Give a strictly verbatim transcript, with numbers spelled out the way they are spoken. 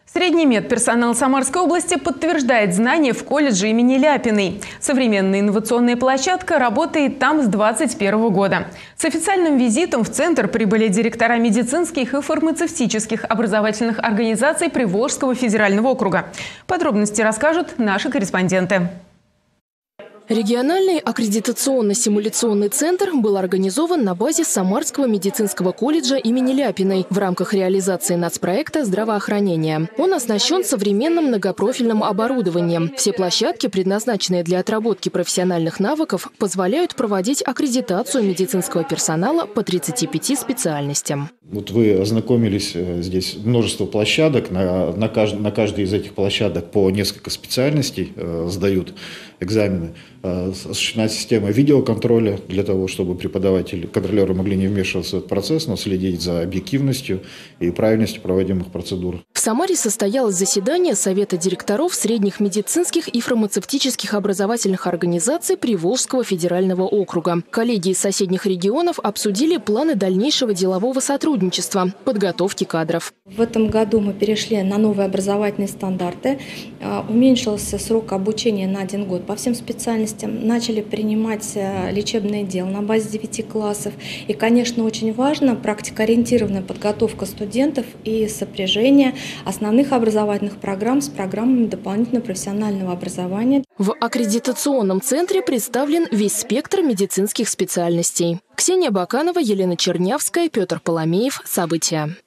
Средний медперсонал Самарской области подтверждает знания в колледже имени Ляпиной. Современная инновационная площадка работает там с двадцать первого года. С официальным визитом в центр прибыли директора медицинских и фармацевтических образовательных организаций Приволжского федерального округа. Подробности расскажут наши корреспонденты. Региональный аккредитационно-симуляционный центр был организован на базе Самарского медицинского колледжа имени Ляпиной в рамках реализации нацпроекта здравоохранения. Он оснащен современным многопрофильным оборудованием. Все площадки, предназначенные для отработки профессиональных навыков, позволяют проводить аккредитацию медицинского персонала по тридцати пяти специальностям. Вот вы ознакомились, здесь множество площадок, на, на, кажд, на каждой из этих площадок по несколько специальностей э, сдают экзамены. Э, осуществлена система видеоконтроля для того, чтобы преподаватели, контролеры могли не вмешиваться в этот процесс, но следить за объективностью и правильностью проводимых процедур. В Самаре состоялось заседание Совета директоров средних медицинских и фармацевтических образовательных организаций Приволжского федерального округа. Коллеги из соседних регионов обсудили планы дальнейшего делового сотрудничества. Подготовки кадров. В этом году мы перешли на новые образовательные стандарты. Уменьшился срок обучения на один год по всем специальностям. Начали принимать лечебное дело на базе девяти классов. И, конечно, очень важно практикоориентированная подготовка студентов и сопряжение основных образовательных программ с программами дополнительного профессионального образования. В аккредитационном центре представлен весь спектр медицинских специальностей. Ксения Баканова, Елена Чернявская, Петр Поломеев. События.